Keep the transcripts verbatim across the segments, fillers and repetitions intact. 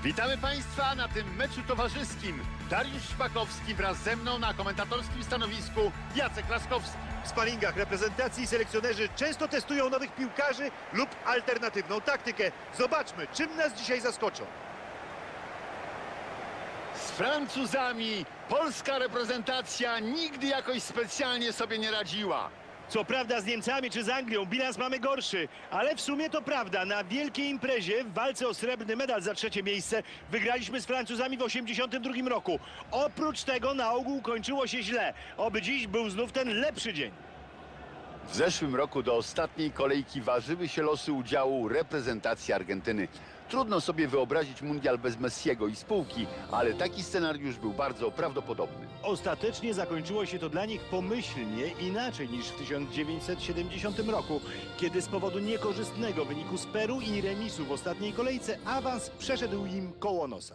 Witamy Państwa na tym meczu towarzyskim. Dariusz Szpakowski wraz ze mną na komentatorskim stanowisku Jacek Laskowski. W sparingach reprezentacji selekcjonerzy często testują nowych piłkarzy lub alternatywną taktykę. Zobaczmy, czym nas dzisiaj zaskoczą. Z Francuzami polska reprezentacja nigdy jakoś specjalnie sobie nie radziła. Co prawda z Niemcami czy z Anglią bilans mamy gorszy, ale w sumie to prawda. Na wielkiej imprezie w walce o srebrny medal za trzecie miejsce wygraliśmy z Francuzami w osiemdziesiątym drugim roku. Oprócz tego na ogół kończyło się źle. Oby dziś był znów ten lepszy dzień. W zeszłym roku do ostatniej kolejki ważyły się losy udziału reprezentacji Argentyny. Trudno sobie wyobrazić mundial bez Messiego i spółki, ale taki scenariusz był bardzo prawdopodobny. Ostatecznie zakończyło się to dla nich pomyślnie inaczej niż w tysiąc dziewięćset siedemdziesiątym roku, kiedy z powodu niekorzystnego wyniku z Peru i remisu w ostatniej kolejce awans przeszedł im koło nosa.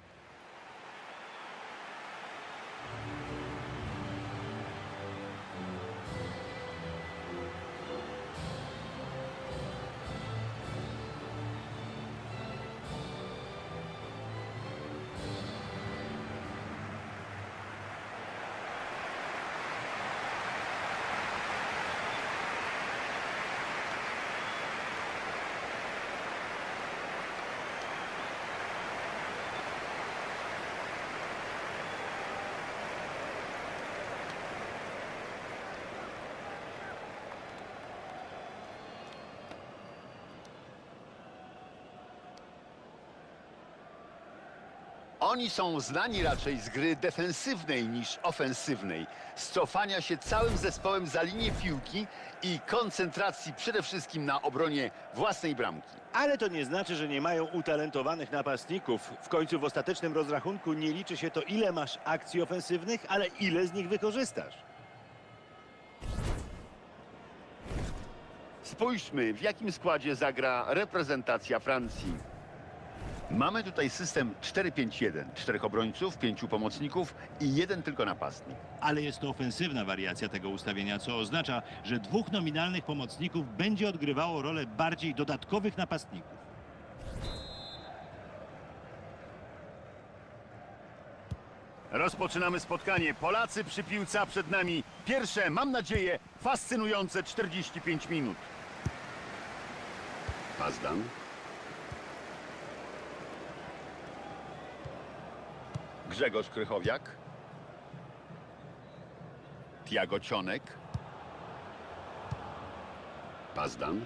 Oni są znani raczej z gry defensywnej niż ofensywnej, z cofania się całym zespołem za linię piłki i koncentracji przede wszystkim na obronie własnej bramki. Ale to nie znaczy, że nie mają utalentowanych napastników. W końcu w ostatecznym rozrachunku nie liczy się to, ile masz akcji ofensywnych, ale ile z nich wykorzystasz. Spójrzmy, w jakim składzie zagra reprezentacja Francji. Mamy tutaj system cztery pięć jeden. Czterech obrońców, pięciu pomocników i jeden tylko napastnik. Ale jest to ofensywna wariacja tego ustawienia, co oznacza, że dwóch nominalnych pomocników będzie odgrywało rolę bardziej dodatkowych napastników. Rozpoczynamy spotkanie. Polacy przy piłce, a przed nami pierwsze, mam nadzieję, fascynujące czterdzieści pięć minut. Pazdan. Grzegorz Krychowiak. Tiago Cionek. Pazdan.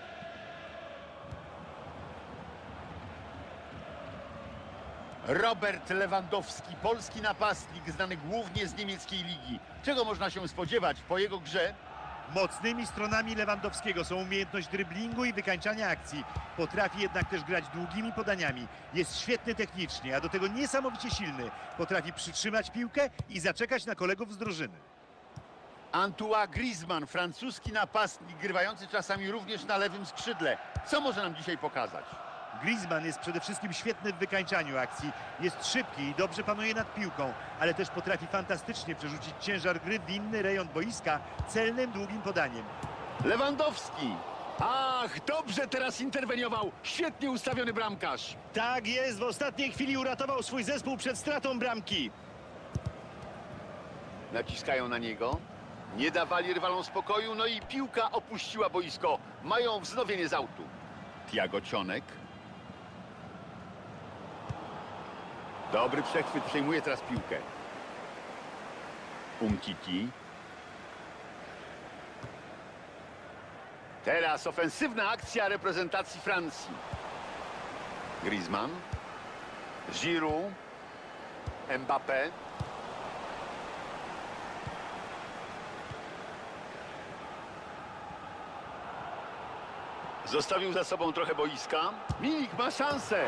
Robert Lewandowski, polski napastnik, znany głównie z niemieckiej ligi. Czego można się spodziewać po jego grze? Mocnymi stronami Lewandowskiego są umiejętność dryblingu i wykańczania akcji. Potrafi jednak też grać długimi podaniami. Jest świetny technicznie, a do tego niesamowicie silny. Potrafi przytrzymać piłkę i zaczekać na kolegów z drużyny. Antoine Griezmann, francuski napastnik, grywający czasami również na lewym skrzydle. Co może nam dzisiaj pokazać? Griezmann jest przede wszystkim świetny w wykańczaniu akcji. Jest szybki i dobrze panuje nad piłką, ale też potrafi fantastycznie przerzucić ciężar gry w inny rejon boiska celnym, długim podaniem. Lewandowski! Ach, dobrze teraz interweniował. Świetnie ustawiony bramkarz. Tak jest, w ostatniej chwili uratował swój zespół przed stratą bramki. Naciskają na niego. Nie dawali rywalom spokoju, no i piłka opuściła boisko. Mają wznowienie z autu. Tiago Cionek. Dobry przechwyt, przejmuje teraz piłkę. Umtiti. Teraz ofensywna akcja reprezentacji Francji. Griezmann. Giroud. Mbappé. Zostawił za sobą trochę boiska. Milik ma szansę.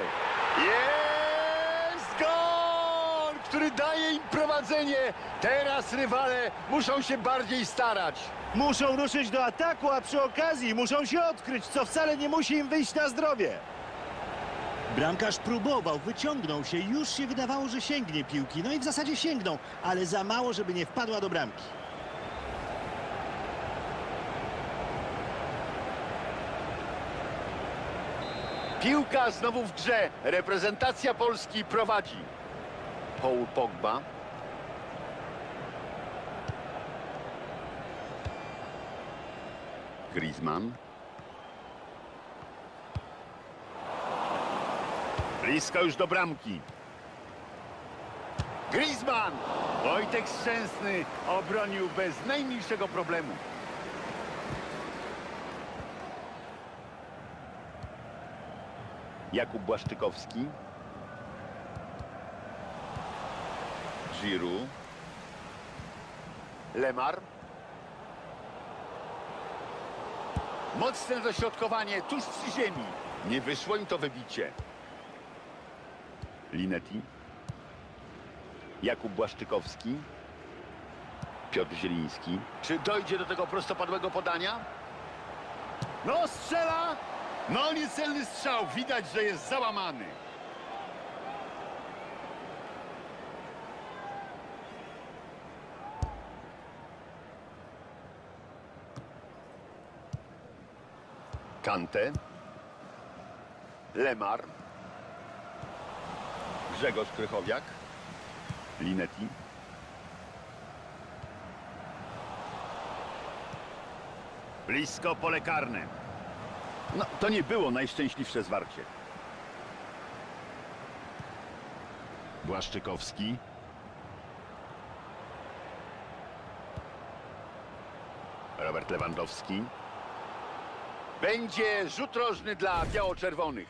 Jest gol, który daje im prowadzenie. Teraz rywale muszą się bardziej starać. Muszą ruszyć do ataku, a przy okazji muszą się odkryć, co wcale nie musi im wyjść na zdrowie. Bramkarz próbował, wyciągnął się, już się wydawało, że sięgnie piłki. No i w zasadzie sięgnął, ale za mało, żeby nie wpadła do bramki. Piłka znowu w grze. Reprezentacja Polski prowadzi. Paul Pogba. Griezmann. Blisko już do bramki. Griezmann! Wojtek Szczęsny obronił bez najmniejszego problemu. Jakub Błaszczykowski. Giroud. Lemar. Mocne dośrodkowanie tuż przy ziemi. Nie wyszło im to wybicie. Linetti. Jakub Błaszczykowski. Piotr Zieliński. Czy dojdzie do tego prostopadłego podania? No, strzela! No, niecelny strzał. Widać, że jest załamany. Kante. Lemar. Grzegorz Krychowiak. Linetti. Blisko pole karne. No, to nie było najszczęśliwsze zwarcie. Błaszczykowski. Robert Lewandowski. Będzie rzut rożny dla biało-czerwonych.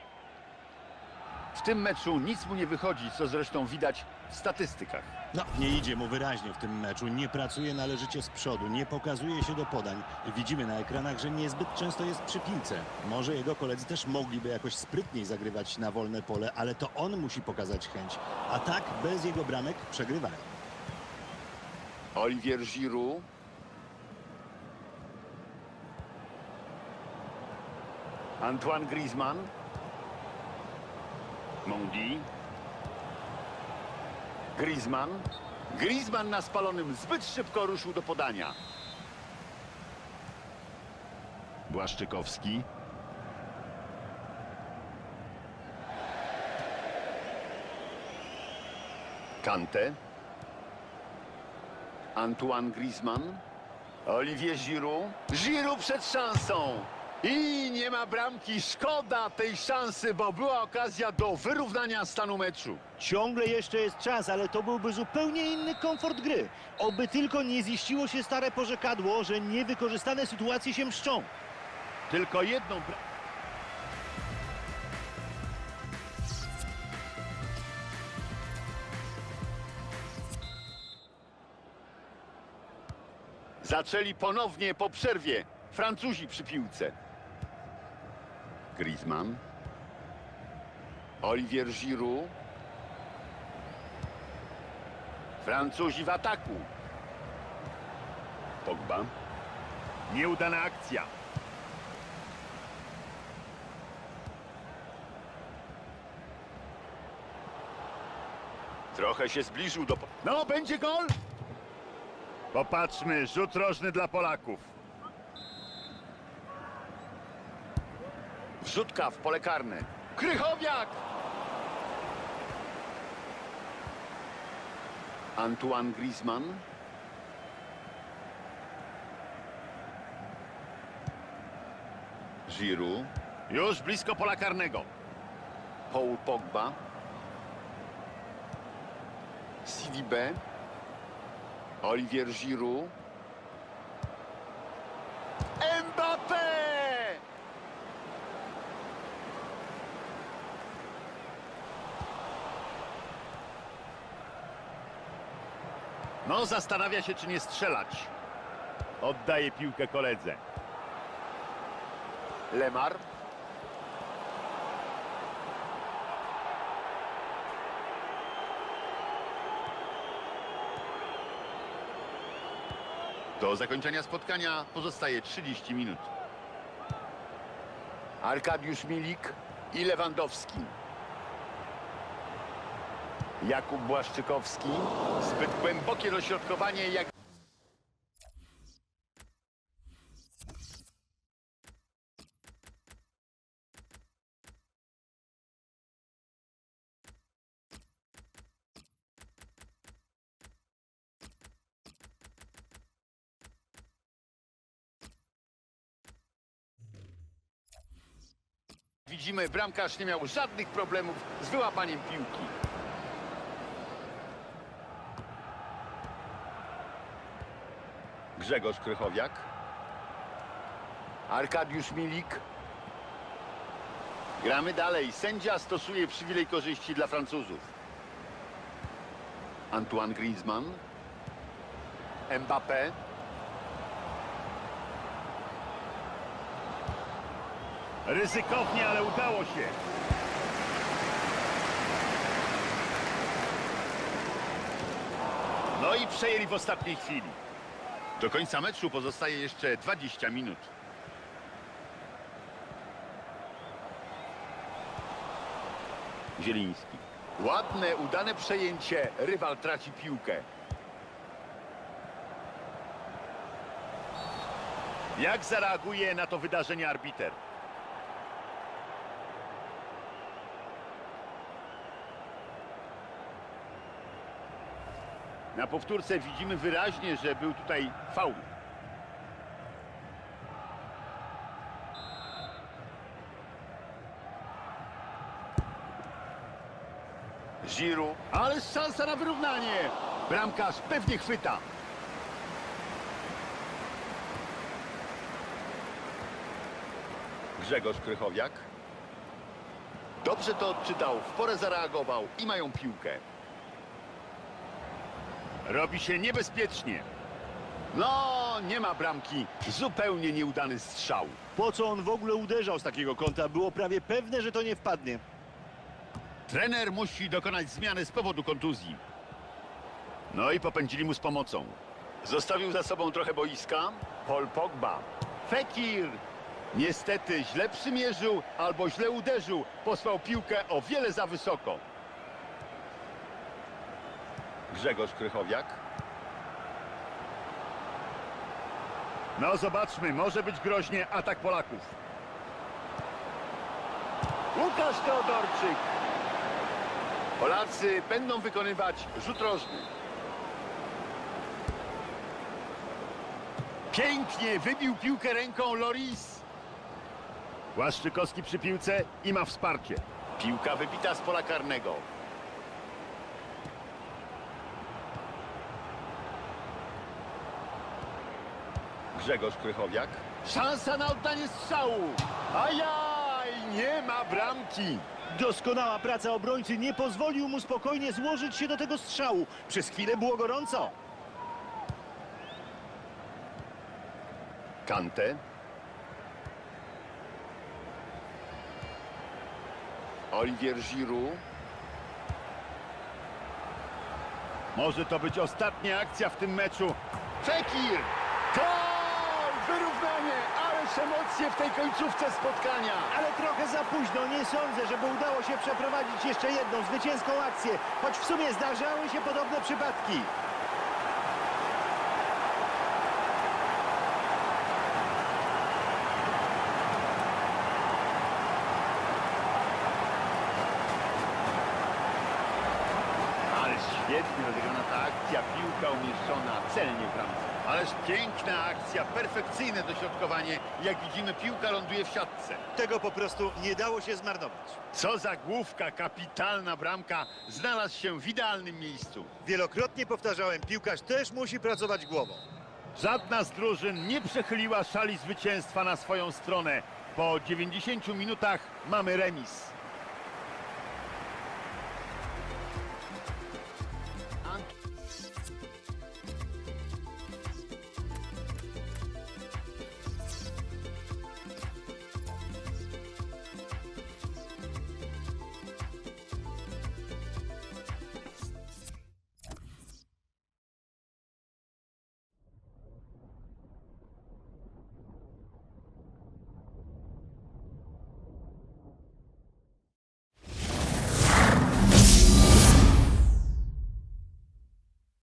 W tym meczu nic mu nie wychodzi, co zresztą widać w statystykach. No, nie idzie mu wyraźnie w tym meczu, nie pracuje należycie z przodu, nie pokazuje się do podań. Widzimy na ekranach, że niezbyt często jest przy piłce. Może jego koledzy też mogliby jakoś sprytniej zagrywać na wolne pole, ale to on musi pokazać chęć. A tak, bez jego bramek przegrywają. Olivier Giroud. Antoine Griezmann. Mendy. Griezmann. Griezmann na spalonym zbyt szybko ruszył do podania. Błaszczykowski. Kante. Antoine Griezmann. Olivier Giroud. Giroud przed szansą. I nie ma bramki. Szkoda tej szansy, bo była okazja do wyrównania stanu meczu. Ciągle jeszcze jest czas, ale to byłby zupełnie inny komfort gry. Oby tylko nie ziściło się stare porzekadło, że niewykorzystane sytuacje się mszczą. Tylko jedną bra... Zaczęli ponownie po przerwie. Francuzi przy piłce. Griezmann. Olivier Giroud. Francuzi w ataku. Pogba. Nieudana akcja. Trochę się zbliżył do... No, będzie gol! Popatrzmy, rzut rożny dla Polaków. Wrzutka w pole karne. Krychowiak! Antoine Griezmann. Giroud. Już blisko pola karnego. Paul Pogba. Sidibé. Olivier Giroud. Mbappé! No, zastanawia się, czy nie strzelać. Oddaje piłkę koledze. Lemar. Do zakończenia spotkania pozostaje trzydzieści minut. Arkadiusz Milik i Lewandowski. Jakub Błaszczykowski. Zbyt głębokie dośrodkowanie. Jak widzimy, bramkarz nie miał żadnych problemów z wyłapaniem piłki. Grzegorz Krychowiak. Arkadiusz Milik. Gramy dalej. Sędzia stosuje przywilej korzyści dla Francuzów. Antoine Griezmann. Mbappé. Ryzykownie, ale udało się. No i przejęli w ostatniej chwili. Do końca meczu pozostaje jeszcze dwadzieścia minut. Zieliński. Ładne, udane przejęcie. Rywal traci piłkę. Jak zareaguje na to wydarzenie arbiter? Na powtórce widzimy wyraźnie, że był tutaj faul. Giroud, ale szansa na wyrównanie. Bramkarz pewnie chwyta. Grzegorz Krychowiak. Dobrze to odczytał, w porę zareagował i mają piłkę. Robi się niebezpiecznie. No, nie ma bramki. Zupełnie nieudany strzał. Po co on w ogóle uderzał z takiego kąta? Było prawie pewne, że to nie wpadnie. Trener musi dokonać zmiany z powodu kontuzji. No i popędzili mu z pomocą. Zostawił za sobą trochę boiska. Paul Pogba. Fekir. Niestety źle przymierzył albo źle uderzył. Posłał piłkę o wiele za wysoko. Grzegorz Krychowiak. No zobaczmy, może być groźnie atak Polaków. Łukasz Teodorczyk. Polacy będą wykonywać rzut rożny. Pięknie wybił piłkę ręką Loris. Łaszczykowski przy piłce i ma wsparcie. Piłka wybita z pola karnego. Grzegorz Krychowiak. Szansa na oddanie strzału. Ajaj, nie ma bramki. Doskonała praca obrońcy nie pozwolił mu spokojnie złożyć się do tego strzału. Przez chwilę było gorąco. Kante. Olivier Giroud. Może to być ostatnia akcja w tym meczu. Fekir! Gol! Wyrównanie! Ależ emocje w tej końcówce spotkania. Ale trochę za późno. Nie sądzę, żeby udało się przeprowadzić jeszcze jedną zwycięską akcję. Choć w sumie zdarzały się podobne przypadki. Świetnie rozegrana ta akcja, piłka umieszczona celnie w bramce. Ależ piękna akcja, perfekcyjne dośrodkowanie. Jak widzimy, piłka ląduje w siatce. Tego po prostu nie dało się zmarnować. Co za główka, kapitalna bramka. Znalazł się w idealnym miejscu. Wielokrotnie powtarzałem, piłkarz też musi pracować głową. Żadna z drużyn nie przechyliła szali zwycięstwa na swoją stronę. Po dziewięćdziesięciu minutach mamy remis.